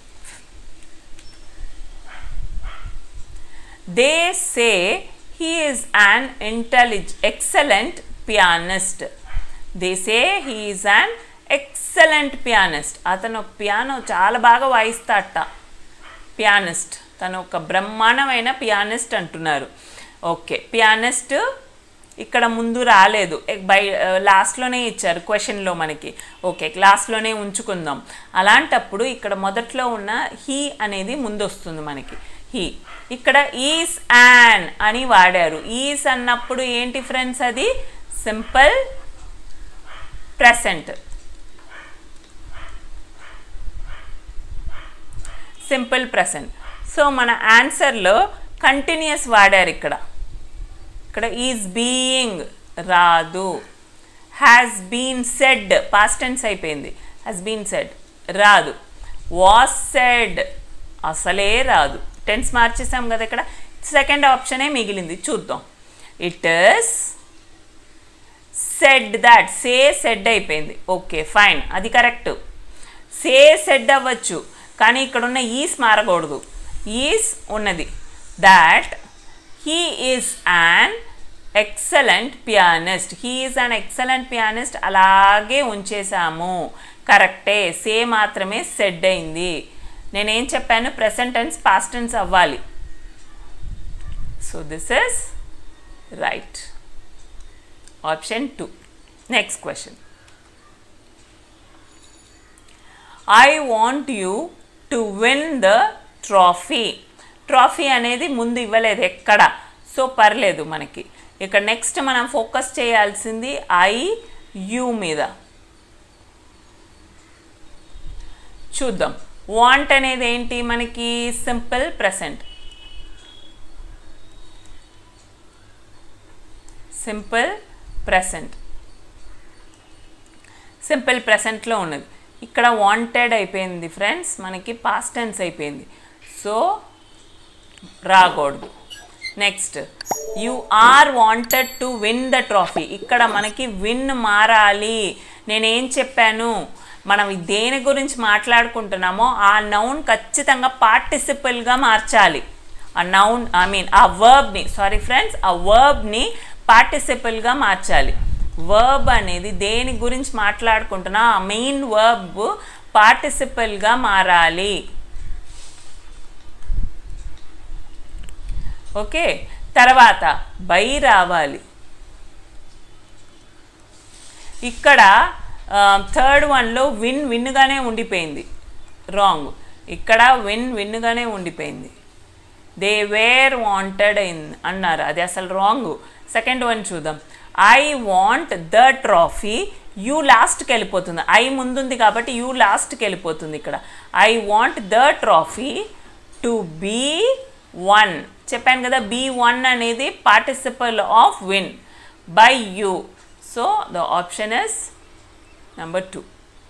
they say he is an intelligent excellent pianist. they say he is an excellent pianist. అతను piano చాలా బాగా వాయిస్తాట. Pianist, తను ఒక బ్రహ్మాండమైన pianist అంటున్నారు. Okay, pianist ఇక్కడ ముందు రాలేదు, బై లాస్ట్లోనే ఇచ్చారు క్వశ్చన్లో మనకి. ఓకే, లాస్ట్లోనే ఉంచుకుందాం. అలాంటప్పుడు ఇక్కడ మొదట్లో ఉన్న హీ అనేది ముందు వస్తుంది మనకి. హీ ఇక్కడ ఈస్ యాన్ అని వాడారు. ఈస్ అన్నప్పుడు ఏంటి ఫ్రెండ్స్, అది simple present. Simple present. So మన ఆన్సర్లో కంటిన్యూస్ వాడారు. ఇక్కడ ఇక్కడ ఈజ్ బీయింగ్ రాదు. Has been said past tense అయిపోయింది. హ్యాస్ బీన్ సెడ్ రాదు. వాస్ సెడ్ అసలే రాదు. టెన్స్ మార్చేసాం కదా, ఇక్కడ సెకండ్ ఆప్షనే మిగిలింది. చూద్దాం. It is said that. Say said అయిపోయింది. ఓకే ఫైన్, అది కరెక్ట్. సే సెడ్ అవ్వచ్చు, కానీ ఇక్కడ ఉన్న ఈస్ మారకూడదు. ఈస్ ఉన్నది. That he is an excellent pianist. He is an excellent pianist అలాగే ఉంచేసాము. కరెక్టే. సే మాత్రమే సెడ్ అయింది. నేనేం చెప్పాను, ప్రెసెంట్ టెన్స్ పాస్ట్ టెన్స్ అవ్వాలి. So this is right. Option two. Next question. I want you to win the trophy. Trophy అనేది ముందు ఇవ్వలేదు ఎక్కడ, సో పర్లేదు మనకి. ఇక్కడ నెక్స్ట్ మనం ఫోకస్ చేయాల్సింది ఐ యూ మీద. చూద్దాం. వాంట్ అనేది ఏంటి మనకి, simple present. Simple present simple ప్రెసెంట్లో ఉన్నది. ఇక్కడ వాంటెడ్ అయిపోయింది ఫ్రెండ్స్, మనకి పాస్ట్ టెన్స్ అయిపోయింది, సో రాకూడదు. Next, you are wanted to win the trophy. ఇక్కడ మనకి విన్ మారాలి. నేనేం చెప్పాను, మనం దేని గురించి మాట్లాడుకుంటున్నామో ఆ నౌన్ ఖచ్చితంగా పార్టిసిపల్గా మార్చాలి. ఆ నౌన్ ఐ మీన్ ఆ వర్బ్ని సారీ ఫ్రెండ్స్ ఆ వర్బ్ని పార్టిసిపల్గా మార్చాలి. వర్బ్ అనేది దేని గురించి మాట్లాడుకుంటున్నా ఆ మెయిన్ వర్బ్ పార్టిసిపల్గా మారాలి. ఓకే, తర్వాత బై రావాలి. ఇక్కడ థర్డ్ వన్లో విన్ విన్గానే ఉండిపోయింది, రాంగ్. ఇక్కడ విన్ విన్గానే ఉండిపోయింది. దే వేర్ వాంటెడ్ ఇన్ అన్నారు, అది అసలు రాంగ్. సెకండ్ వన్ చూద్దాం. I want the trophy. You లాస్ట్కి వెళ్ళిపోతుంది, ఐ ముందుంది కాబట్టి యూ లాస్ట్కి వెళ్ళిపోతుంది. ఇక్కడ I want the trophy to be won. చెప్పాను కదా, బీ వన్ అనేది participle of win by you. So the option is number two.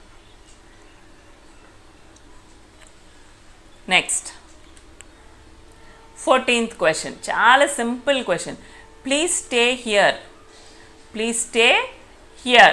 Next, fourteenth question. చాలా simple question. Please stay here. Please stay here.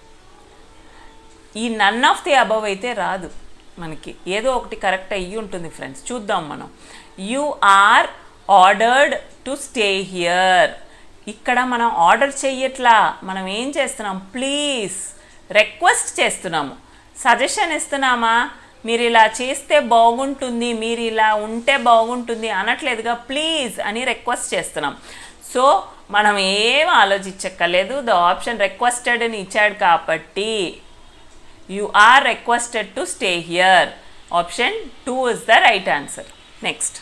ఈ none of the above అయితే రాదు మనకి, ఏదో ఒకటి కరెక్ట్ అయ్యి ఉంటుంది ఫ్రెండ్స్. చూద్దాం మనం. You are ordered to stay here. ఇక్కడ మనం ఆర్డర్ చెయ్యట్లా, మనం ఏం చేస్తున్నాం, ప్లీజ్ రిక్వెస్ట్ చేస్తున్నాము, సజెషన్ ఇస్తున్నామా, మీరు ఇలా చేస్తే బాగుంటుంది, మీరు ఇలా ఉంటే బాగుంటుంది అనట్లేదుగా, ప్లీజ్ అని రిక్వెస్ట్ చేస్తున్నాం. సో మనం ఏం ఆలోచించక్కర్లేదు, ద ఆప్షన్ రిక్వెస్టెడ్ అని ఇచ్చాడు కాబట్టి you are requested to stay here. Option two is the right answer. Next,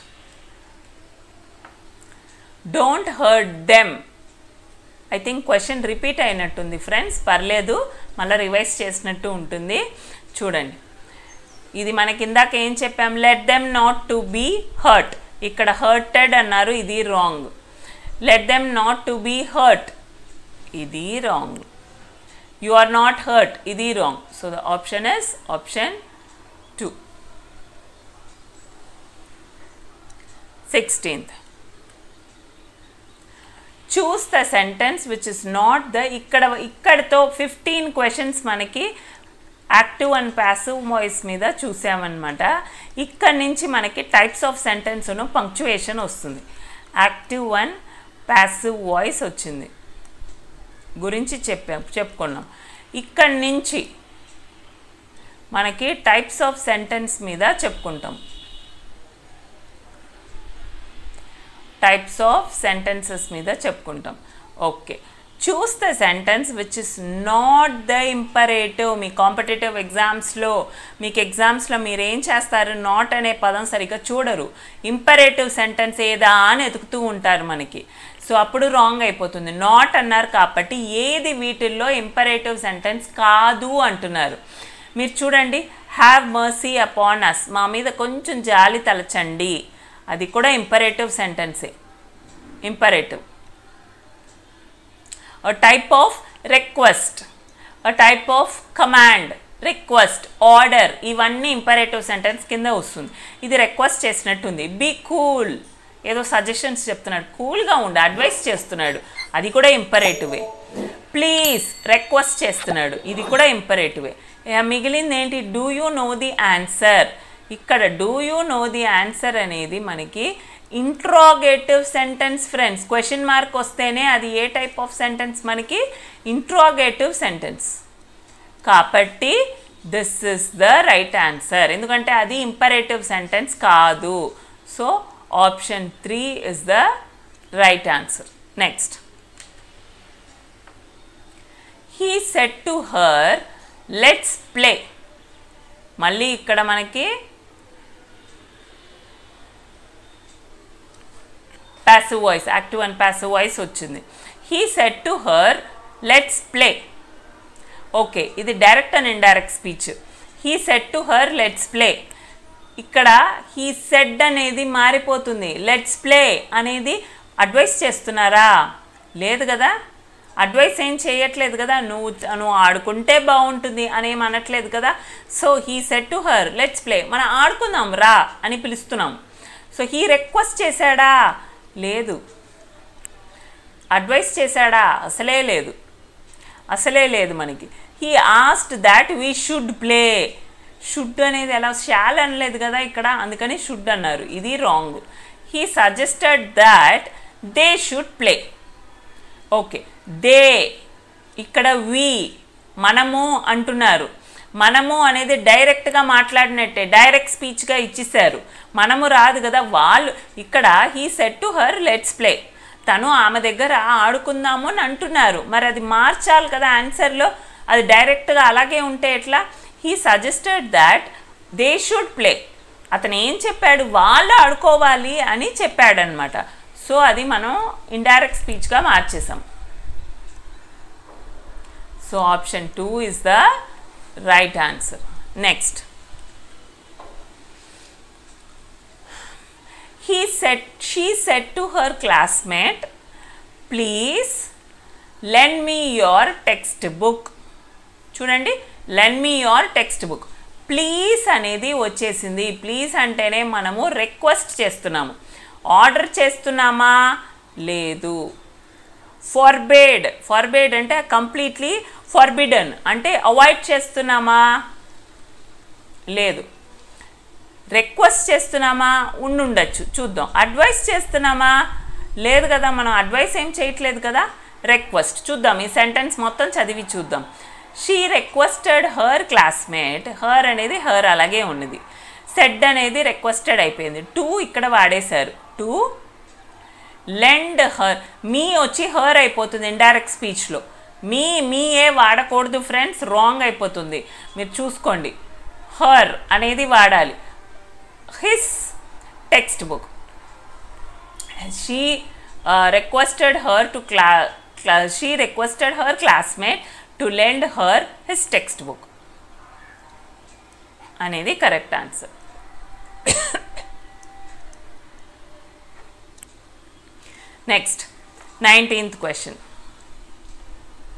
don't hurt them. I think question repeat అయినట్టుంది ఫ్రెండ్స్, పర్లేదు మళ్ళీ రివైజ్ చేసినట్టు ఉంటుంది. చూడండి, ఇది మనకి ఇందాక ఏం చెప్పాం, let them not to be hurt. ఇక్కడ హర్టెడ్ అన్నారు, ఇది wrong. Let them not to be hurt, ఇది wrong. You are not hurt, ఇది wrong. So the option is option two. sixteenth. Choose the sentence which is not the ikkada ikkadto fifteen questions manaki active and passive voice మీద చూసామన్నమాట. ఇక్కడ నుంచి మనకి types of sentence ను punctuation వస్తుంది. Active and passive voice వచ్చింది గురించి చెప్పాం చెప్పుకున్నాం. ఇక్కడ నుంచి మనకి టైప్స్ ఆఫ్ సెంటెన్స్ మీద చెప్పుకుంటాం. టైప్స్ ఆఫ్ సెంటెన్సెస్ మీద చెప్పుకుంటాం. Okay, choose the sentence which is not the imperative. మీ కాంపిటేటివ్ ఎగ్జామ్స్లో మీకు ఎగ్జామ్స్లో మీరు ఏం చేస్తారు, నాట్ అనే పదం సరిగ్గా చూడరు, ఇంపరేటివ్ సెంటెన్స్ ఏదా అని ఎతుకుతూ ఉంటారు మనకి. సో అప్పుడు రాంగ్ అయిపోతుంది. నాట్ అన్నారు కాబట్టి ఏది వీటిల్లో ఇంపరేటివ్ సెంటెన్స్ కాదు అంటున్నారు. మీరు చూడండి, హ్యావ్ మర్సీ అపాన్ అస్, మా మీద కొంచెం జాలి తలచండి, అది కూడా ఇంపరేటివ్ సెంటెన్సే, imperative. A type of request, a type of command, request, order, ఇవన్నీ ఇంపరేటివ్ సెంటెన్స్ కింద వస్తుంది. ఇది రిక్వెస్ట్ చేసినట్టుంది. బీ కూల్, ఏదో సజెషన్స్ చెప్తున్నాడు, కూల్గా ఉండి అడ్వైస్ చేస్తున్నాడు, అది కూడా ఇంపరేటివే. ప్లీజ్ రిక్వెస్ట్ చేస్తున్నాడు, ఇది కూడా ఇంపరేటివే. మిగిలింది ఏంటి, do you know the answer. ఇక్కడ do you know the answer అనేది మనకి interrogative sentence friends. Question mark వస్తేనే అది ఏ టైప్ ఆఫ్ సెంటెన్స్, మనకి ఇంట్రాగేటివ్ సెంటెన్స్. కాబట్టి this is the right answer, ఎందుకంటే అది ఇంపరేటివ్ సెంటెన్స్ కాదు. So option three is the right answer. Next, he said to her let's play. మళ్ళీ ఇక్కడ మనకి passive voice, active and passive voice వచ్చింది. He said to her, let's play. Okay, ఇది direct and indirect speech. He said to her, let's play. ఇక్కడ he said అనేది మారిపోతుంది. let's play అనేది advice చేస్తున్నారా, లేదు కదా, అడ్వైస్ ఏం చేయట్లేదు కదా, నువ్వు నువ్వు ఆడుకుంటే బాగుంటుంది అని ఏం అనట్లేదు కదా. So he said to her, let's play, మనం ఆడుకుందాం రా అని పిలుస్తున్నాం. సో he రిక్వెస్ట్ చేశాడా, లేదు. అడ్వైస్ చేశాడా, అసలే లేదు, అసలే లేదు మనకి. He asked that we should play. Should అనేది ఎలా, షాల్ అనలేదు కదా ఇక్కడ, అందుకని షుడ్ అన్నారు, ఇది wrong. He suggested that they should play. Okay, they ఇక్కడ వి, మనము అంటున్నారు. మనము అనేది డైరెక్ట్గా మాట్లాడినట్టే, డైరెక్ట్ స్పీచ్గా ఇచ్చేసారు. మనము రాదు కదా, వాళ్ళు ఇక్కడ he said to her let's play, తను ఆమె దగ్గర ఆడుకుందాము అని అంటున్నారు. మరి అది మార్చాలి కదా ఆన్సర్లో, అది డైరెక్ట్గా అలాగే ఉంటే ఎట్లా. He suggested that they should play, అతను ఏం చెప్పాడు, వాళ్ళు ఆడుకోవాలి అని చెప్పాడనమాట. సో అది మనం ఇండైరెక్ట్ స్పీచ్గా మార్చేసాం. So option two is the right answer. Next, he said she said to her classmate, please lend me your textbook. చూడండి, lend me your textbook. Please అనేది వచ్చేసింది. ప్లీజ్ అంటేనే మనము రిక్వెస్ట్ చేస్తున్నాము, ఆర్డర్ చేస్తున్నామా, లేదు. ఫార్బేడ్, ఫార్బేడ్ అంటే కంప్లీట్లీ ఫార్బిడన్ అంటే అవాయిడ్ చేస్తున్నామా, లేదు. రిక్వెస్ట్ చేస్తున్నామా, ఉండుండొచ్చు, చూద్దాం. అడ్వైస్ చేస్తున్నామా, లేదు కదా, మనం అడ్వైస్ ఏం చేయట్లేదు కదా, రిక్వెస్ట్. చూద్దాం, ఈ సెంటెన్స్ మొత్తం చదివి చూద్దాం. She requested her classmate, her అనేది హర్ అలాగే ఉన్నది. సెడ్ అనేది రిక్వెస్టెడ్ అయిపోయింది. టు ఇక్కడ వాడేశారు, టు లెండ్ హర్, మీ వచ్చి హర్ అయిపోతుంది ఇండైరెక్ట్ స్పీచ్లో. మీ మీ ఏ వాడకూడదు ఫ్రెండ్స్, రాంగ్ అయిపోతుంది, మీరు చూసుకోండి. హర్ అనేది వాడాలి. His text book, she requested her to క్లా she requested her classmate to lend her his text book అనేది correct answer. Next, nineteenth question.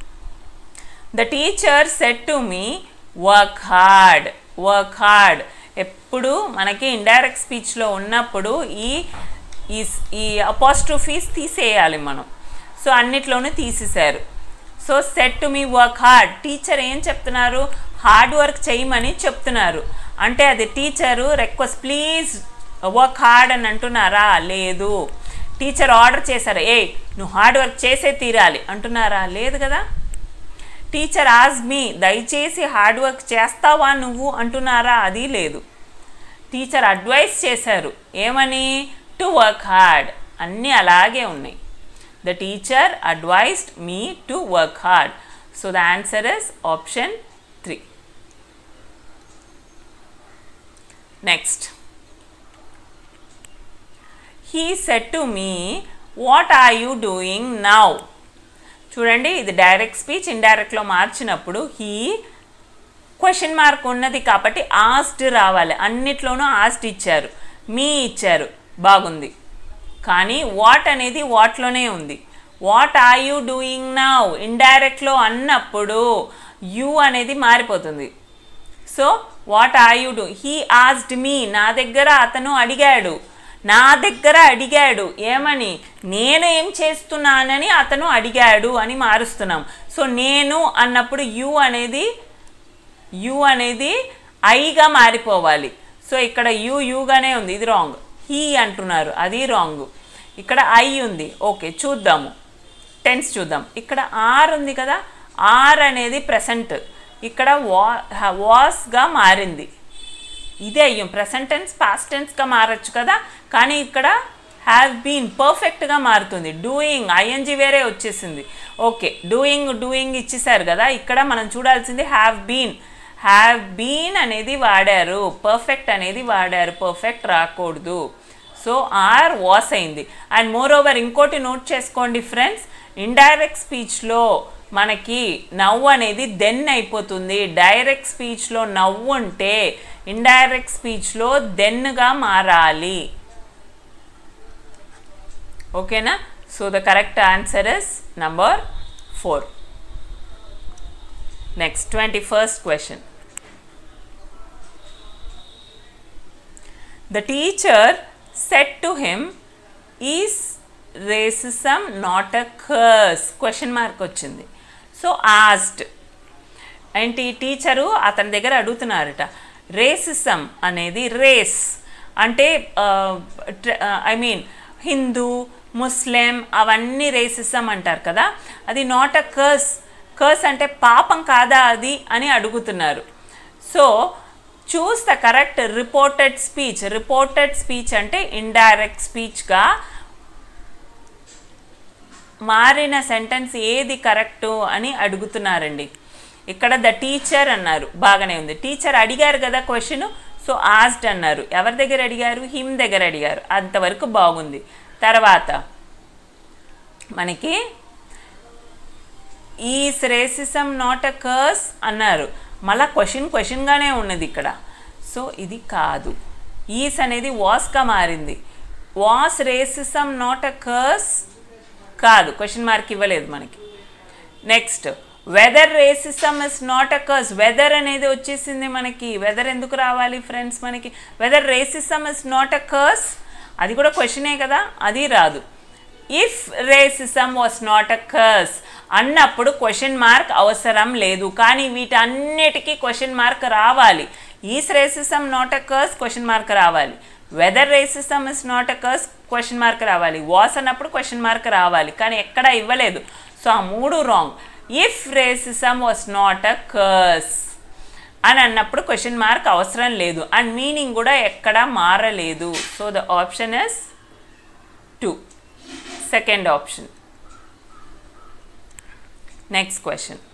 The teacher said to me, work hard, work hard. ఎప్పుడు మనకి indirect స్పీచ్లో ఉన్నప్పుడు ఈ ఈ అపాస్ట్రోఫీస్ తీసేయాలి మనం. So అన్నిట్లోనూ తీసేశారు. So said to me work hard, teacher ఏం చెప్తున్నారు, హార్డ్ వర్క్ చేయమని చెప్తున్నారు. అంటే అది teacher request please work hard అని అంటున్నారా? లేదు. టీచర్ ఆర్డర్ చేశారు, ఏ నువ్వు హార్డ్ వర్క్ చేసే తీరాలి అంటున్నారా? లేదు కదా. టీచర్ ఆజ్ మీ, దయచేసి హార్డ్ వర్క్ చేస్తావా నువ్వు అంటున్నారా? అది లేదు. టీచర్ అడ్వైస్ చేశారు ఏమని, టు వర్క్ హార్డ్. అన్నీ అలాగే ఉన్నాయి. The teacher advised me to work hard. So the answer is option three. Next, he said to me what are you doing now. చూడండి, ఇది డైరెక్ట్ స్పీచ్ ఇండైరెక్ట్లో మార్చినప్పుడు హీ క్వశ్చన్ మార్క్ ఉన్నది కాబట్టి asked రావాలి. అన్నిట్లోనూ ఆస్డ్ ఇచ్చారు, మీ ఇచ్చారు, బాగుంది. కానీ వాట్ అనేది వాట్లోనే ఉంది. What are you doing now ఇండైరెక్ట్లో అన్నప్పుడు యూ అనేది మారిపోతుంది. So what are you do, he asked me, నా దగ్గర అతను అడిగాడు, నా దగ్గర అడిగాడు ఏమని, నేను ఏం చేస్తున్నానని అతను అడిగాడు అని మారుస్తున్నాం. సో నేను అన్నప్పుడు యూ అనేది యూ అనేది ఐగా మారిపోవాలి. సో ఇక్కడ యూ యూగానే ఉంది, ఇది రాంగ్. హీ అంటున్నారు, అది రాంగ్. ఇక్కడ ఐ ఉంది. ఓకే, చూద్దాము, టెన్స్ చూద్దాం. ఇక్కడ ఆర్ ఉంది కదా, ఆర్ అనేది ప్రెసెంట్, ఇక్కడ వా వాస్గా మారింది. ఇదే అయ్యం ప్రెసెంట్ టెన్స్ పాస్ట్ టెన్స్గా మారచ్చు కదా, కానీ ఇక్కడ హ్యావ్ బీన్ పర్ఫెక్ట్గా మారుతుంది. డూయింగ్ ఐఎన్జీ వేరే వచ్చేసింది. ఓకే, డూయింగ్ డూయింగ్ ఇచ్చేసారు కదా, ఇక్కడ మనం చూడాల్సింది హ్యావ్ బీన్. హ్యావ్ బీన్ అనేది వాడారు, పర్ఫెక్ట్ అనేది వాడారు, పర్ఫెక్ట్ రాకూడదు. సో ఆర్ వాస్ అయింది. అండ్ మోర్ ఓవర్ ఇంకోటి నోట్ చేసుకోండి ఫ్రెండ్స్, ఇండైరెక్ట్ స్పీచ్లో మనకి నవ్వు అనేది దెన్ అయిపోతుంది. డైరెక్ట్ స్పీచ్లో నవ్వు ఉంటే ఇండైరెక్ట్ స్పీచ్లో దెన్గా మారాలి. ఓకేనా? So the correct answer is number four. Next, twenty first question. The teacher said to him, is racism not a curse? Question mark వచ్చింది. సో ఆస్డ్ ఏంటి, టీచరు అతని దగ్గర అడుగుతున్నారట, రేసిజం అనేది రేస్ అంటే ఐ మీన్ హిందూ ముస్లిం అవన్నీ racism అంటారు కదా, అది నాట్ అ కర్స్. కర్స్ అంటే పాపం కాదా అది అని అడుగుతున్నారు. So choose the correct reported speech. Reported speech అంటే ఇండైరెక్ట్ స్పీచ్గా మారిన సెంటెన్స్ ఏది కరెక్టు అని అడుగుతున్నారండి. ఇక్కడ ద టీచర్ అన్నారు, బాగానే ఉంది. టీచర్ అడిగారు కదా క్వశ్చన్, సో ఆస్డ్ అన్నారు. ఎవరి దగ్గర అడిగారు? హిమ్ దగ్గర అడిగారు, అంతవరకు బాగుంది. తర్వాత మనకి is racism not a curse అన్నారు, మళ్ళీ క్వశ్చన్ క్వశ్చన్గానే ఉన్నది ఇక్కడ. సో ఇది కాదు, ఈస్ అనేది వాస్గా మారింది. Was racism not a curse కాదు, క్వశ్చన్ మార్క్ ఇవ్వలేదు మనకి. Next, whether racism is not a curse. Whether అనేది వచ్చేసింది మనకి. వెదర్ ఎందుకు రావాలి ఫ్రెండ్స్ మనకి? Whether racism is not a curse, అది కూడా క్వశ్చనే కదా, అది రాదు. If racism was not a curse అన్నప్పుడు క్వశ్చన్ మార్క్ అవసరం లేదు, కానీ వీటన్నిటికీ క్వశ్చన్ మార్క్ రావాలి. Is racism not a curse question mark రావాలి. Whether racism is not a curse question mark రావాలి. వాస్ అన్నప్పుడు క్వశ్చన్ మార్క్ రావాలి, కానీ ఎక్కడ ఇవ్వలేదు. సో ఆ మూడు wrong. If racism was not a curse అని అన్నప్పుడు క్వశ్చన్ మార్క్ అవసరం లేదు, అండ్ మీనింగ్ కూడా ఎక్కడ మారలేదు. So the option is two, second option. Next question.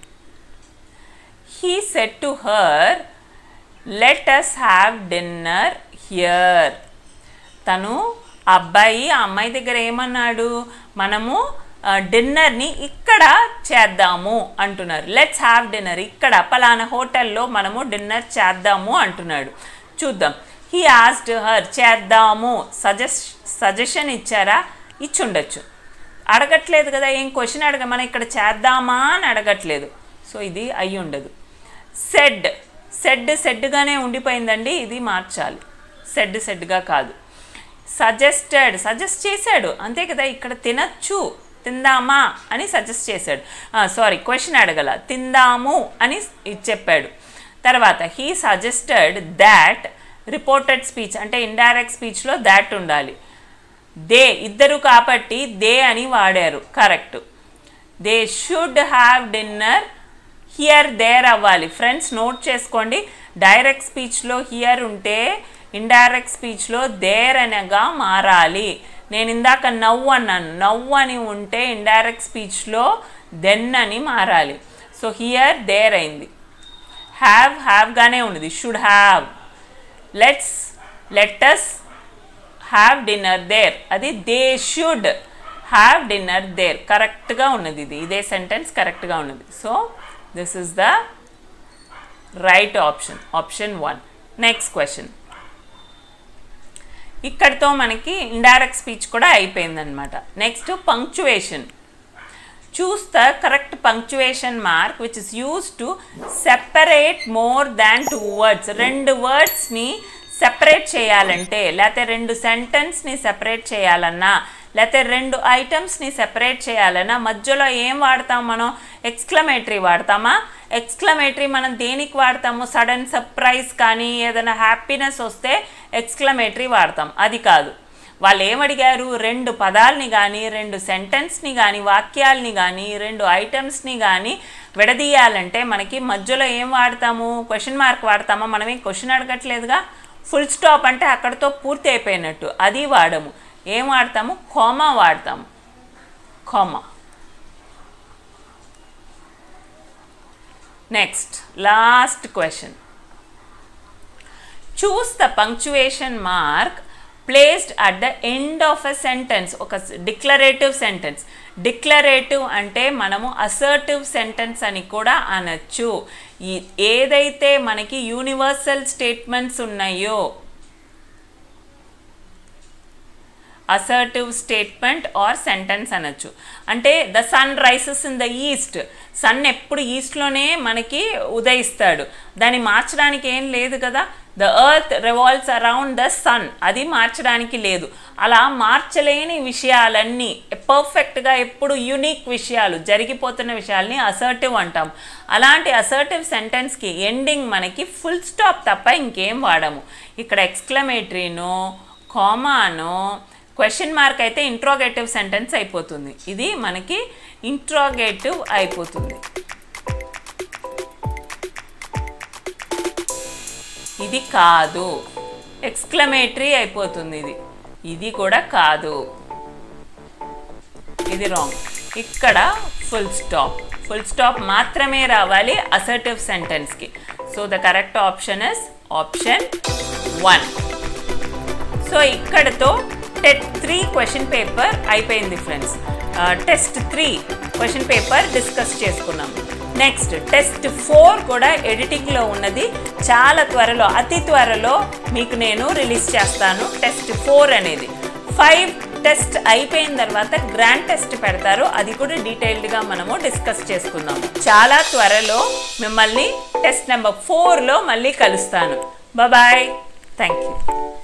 He said to her, let us have dinner here. తను అబ్బాయి ఆ అమ్మాయి దగ్గర ఏమన్నాడు, మనము డిన్నర్ని ఇక్కడ చేద్దాము అంటున్నారు. లెట్స్ హ్యావ్ డిన్నర్, ఇక్కడ పలానా హోటల్లో మనము డిన్నర్ చేద్దాము అంటున్నాడు. చూద్దాం. హీ ఆస్క్డ్ హర్, చేద్దాము సజెస్ట్ సజెషన్ ఇచ్చారా? ఇచ్చుండొచ్చు. అడగట్లేదు కదా, ఏం క్వశ్చన్ అడగ, మనం ఇక్కడ చేద్దామా అని అడగట్లేదు. సో ఇది అయ్యి ఉండదు. సెడ్, సెడ్ సెడ్గానే ఉండిపోయిందండి, ఇది మార్చాలి. సెడ్ సెడ్గా కాదు. సజెస్టెడ్ సజెస్ట్ చేశాడు అంతే కదా, ఇక్కడ తినచ్చు తిందామా అని సజెస్ట్ చేశాడు. సారీ క్వశ్చన్ అడగల, తిందాము అని చెప్పాడు. తర్వాత he suggested that reported speech అంటే ఇండైరెక్ట్ స్పీచ్లో దాట్ ఉండాలి. దే ఇద్దరు కాబట్టి దే అని వాడారు, correct. They should have dinner, here there అవ్వాలి. ఫ్రెండ్స్ నోట్ చేసుకోండి, డైరెక్ట్ స్పీచ్లో హియర్ ఉంటే ఇండైరెక్ట్ స్పీచ్లో దేర్ అనగా మారాలి. నేను ఇందాక నవ్వు అన్నాను, నవ్వు అని ఉంటే ఇండైరెక్ట్ స్పీచ్లో దెన్ అని మారాలి. సో హియర్ దేర్ అయింది. హ్యావ్ హ్యావ్గానే ఉన్నది, should have. Let's let us have dinner there, అది they should have dinner there. కరెక్ట్గా ఉన్నది, ఇది ఇదే సెంటెన్స్ కరెక్ట్గా ఉన్నది. So this is the right option, option one. Next question. ఇక్కడితో మనకి ఇండైరెక్ట్ స్పీచ్ కూడా అయిపోయిందనమాట. Next punctuation. Choose the correct punctuation mark which is use to separate more than two words. రెండు వర్డ్స్ని సెపరేట్ చేయాలంటే, లేకపోతే రెండు సెంటెన్స్ని సెపరేట్ చేయాలన్నా, లేకపోతే రెండు ఐటమ్స్ని సెపరేట్ చేయాలన్నా మధ్యలో ఏం వాడతాం మనం? ఎక్స్క్లమేటరీ వాడతామా? ఎక్స్క్లమేటరీ మనం దేనికి వాడతాము? సడన్ సర్ప్రైజ్ కానీ ఏదైనా హ్యాపీనెస్ వస్తే ఎక్స్క్లమేటరీ వాడతాం. అది కాదు, వాళ్ళు ఏమడిగారు? రెండు పదాలని కానీ రెండు సెంటెన్స్ని కానీ వాక్యాలని కానీ రెండు ఐటమ్స్ని కానీ విడదీయాలంటే మనకి మధ్యలో ఏం వాడతాము? క్వశ్చన్ మార్క్ వాడతామా? మనమేం క్వశ్చన్ అడగట్లేదుగా. ఫుల్ స్టాప్ అంటే అక్కడితో పూర్తి అయిపోయినట్టు, అది వాడము. ఏం వాడతాము? కామా వాడతాము, comma. Next last question. Choose the punctuation mark placed at the end of a sentence. ఒక డిక్లరేటివ్ సెంటెన్స్. డిక్లరేటివ్ అంటే మనము అసర్టివ్ సెంటెన్స్ అని కూడా అనొచ్చు. ఈ ఏదైతే మనకి యూనివర్సల్ స్టేట్మెంట్స్ ఉన్నాయో, అసర్టివ్ స్టేట్మెంట్ ఆర్ సెంటెన్స్ అనొచ్చు. అంటే the sun rises in the east. Sun ఎప్పుడు ఈస్ట్లోనే మనకి ఉదయిస్తాడు, దాన్ని మార్చడానికి ఏం లేదు కదా. The earth revolves around the sun, అది మార్చడానికి లేదు. అలా మార్చలేని విషయాలన్నీ పర్ఫెక్ట్గా ఎప్పుడు యూనిక్ విషయాలు, జరిగిపోతున్న విషయాల్ని అసర్టివ్ అంటాం. అలాంటి అసర్టివ్ సెంటెన్స్కి ఎండింగ్ మనకి ఫుల్ స్టాప్ తప్ప ఇంకేం వాడము. ఇక్కడ ఎక్స్క్లమేటరీనో కామానో, క్వశ్చన్ మార్క్ అయితే ఇంట్రోగేటివ్ సెంటెన్స్ అయిపోతుంది. ఇది మనకి ఇంట్రోగేటివ్ అయిపోతుంది. ఇది కాదు, ఎక్స్క్లమేటరీ అయిపోతుంది. ఇది ఇది కూడా కాదు, ఇది రాంగ్. ఇక్కడ ఫుల్ స్టాప్, ఫుల్ స్టాప్ మాత్రమే రావాలి అసర్టివ్ సెంటెన్స్కి. So the correct option is option one. So ఇక్కడతో టెస్ట్ త్రీ క్వశ్చన్ పేపర్ అయిపోయింది friends. Test three question paper discuss చేసుకున్నాం. నెక్స్ట్ టెస్ట్ ఫోర్ కూడా ఎడిటింగ్లో ఉన్నది. చాలా త్వరలో, అతి త్వరలో మీకు నేను రిలీజ్ చేస్తాను టెస్ట్ ఫోర్ అనేది. ఫైవ్ టెస్ట్ అయిపోయిన తర్వాత గ్రాండ్ టెస్ట్ పెడతారు, అది కూడా డీటెయిల్డ్గా మనము డిస్కస్ చేసుకుందాం. చాలా త్వరలో మిమ్మల్ని టెస్ట్ నెంబర్ ఫోర్లో మళ్ళీ కలుస్తాను. Bye, thank you.